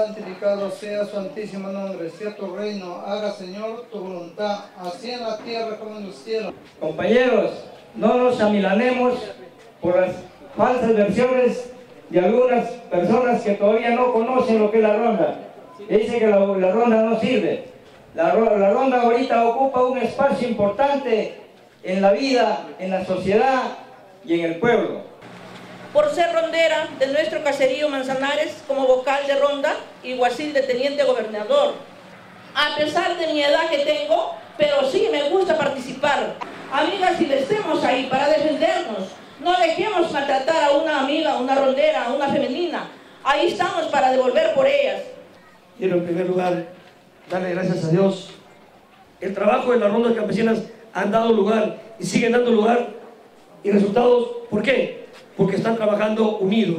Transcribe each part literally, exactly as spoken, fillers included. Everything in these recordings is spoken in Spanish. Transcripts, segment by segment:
santificado sea su santísimo nombre, sea tu reino, haga Señor tu voluntad, así en la tierra como en los cielos. Compañeros, no nos amilanemos por las falsas versiones de algunas personas que todavía no conocen lo que es la ronda. Dicen que la, la ronda no sirve. La, la ronda ahorita ocupa un espacio importante en la vida, en la sociedad y en el pueblo. Por ser rondera de nuestro caserío Manzanares, como vocal de ronda y guacil de teniente gobernador. A pesar de mi edad que tengo, pero sí me gusta participar. Amigas, si le estemos ahí para defendernos, no dejemos maltratar a una amiga, una rondera, a una femenina. Ahí estamos para devolver por ellas. Quiero en primer lugar darle gracias a Dios. El trabajo de las rondas campesinas han dado lugar y siguen dando lugar y resultados. ¿Por qué? Porque están trabajando unidos.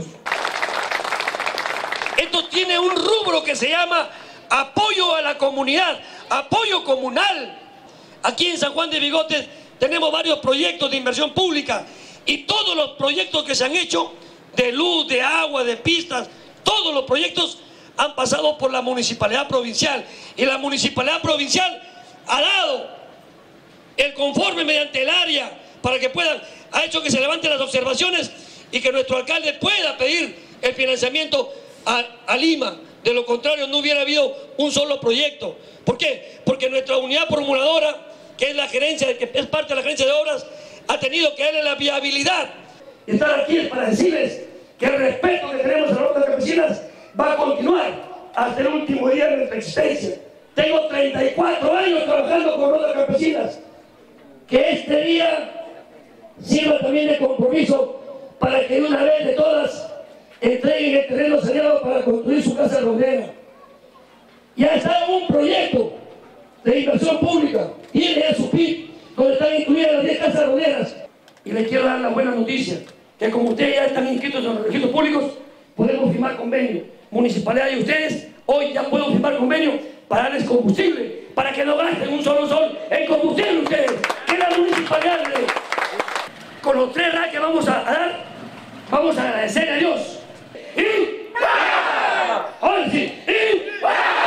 Esto tiene un rubro que se llama apoyo a la comunidad, apoyo comunal. Aquí en San Juan de Bigotes tenemos varios proyectos de inversión pública y todos los proyectos que se han hecho de luz, de agua, de pistas, todos los proyectos han pasado por la municipalidad provincial y la municipalidad provincial ha dado el conforme mediante el área para que puedan, ha hecho que se levanten las observaciones y que nuestro alcalde pueda pedir el financiamiento a, a Lima. De lo contrario no hubiera habido un solo proyecto. ¿Por qué? Porque nuestra unidad formuladora, que es la gerencia, que es parte de la gerencia de obras, ha tenido que darle la viabilidad. Y estar aquí es para decirles que el respeto que tenemos a las rondas campesinas va a continuar hasta el último día de nuestra existencia. Tengo treinta y cuatro años trabajando con rondas campesinas. Que este día sirva también de compromiso para que de una vez de todas entreguen el terreno saneado para construir su casa rondera. Ya está en un proyecto de inversión pública, tiene ya su P I B, donde están incluidas las diez casas ronderas. Y les quiero dar la buena noticia, que como ustedes ya están inscritos en los registros públicos, podemos firmar convenio. Municipalidad y ustedes, hoy ya podemos firmar convenio para darles combustible, para que no gasten un solo sol en combustible ustedes, que la municipalidad, con los tres R A que vamos a dar, vamos a agradecer a Dios. Y ahora sí, y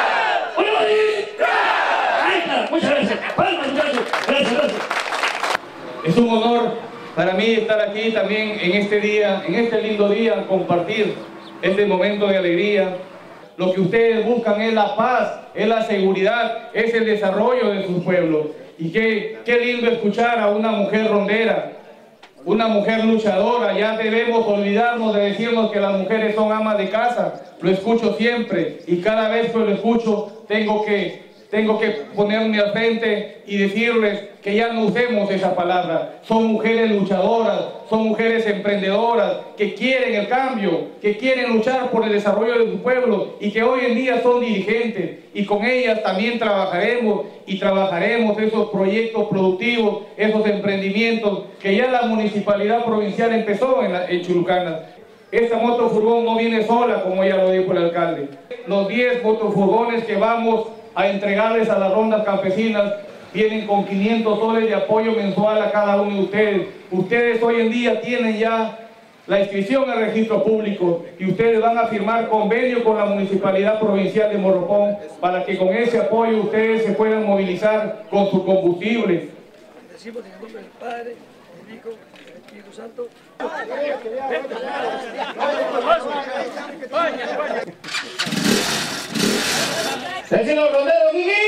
ahí está, muchas gracias. Palmas, muchachos. Gracias, gracias. Es un honor para mí estar aquí también en este día, en este lindo día, compartir este momento de alegría. Lo que ustedes buscan es la paz, es la seguridad, es el desarrollo de sus pueblos. Y qué, qué lindo escuchar a una mujer rondera, una mujer luchadora. Ya debemos olvidarnos de decirnos que las mujeres son amas de casa. Lo escucho siempre y cada vez que lo escucho tengo que, tengo que ponerme al frente y decirles que ya no usemos esa palabra. Son mujeres luchadoras, son mujeres emprendedoras que quieren el cambio, que quieren luchar por el desarrollo de su pueblo y que hoy en día son dirigentes, y con ellas también trabajaremos y trabajaremos esos proyectos productivos, esos emprendimientos que ya la municipalidad provincial empezó en, la, en Chulucanas. Esta motofurgón no viene sola, como ya lo dijo el alcalde. Los diez motofurgones que vamos a entregarles a las rondas campesinas vienen con quinientos soles de apoyo mensual a cada uno de ustedes. Ustedes hoy en día tienen ya la inscripción al registro público y ustedes van a firmar convenio con la Municipalidad Provincial de Morropón para que con ese apoyo ustedes se puedan movilizar con su combustible. Decimos en el nombre del Padre, del Hijo, del Espíritu Santo. ¡Vecino Rondero, Guigui!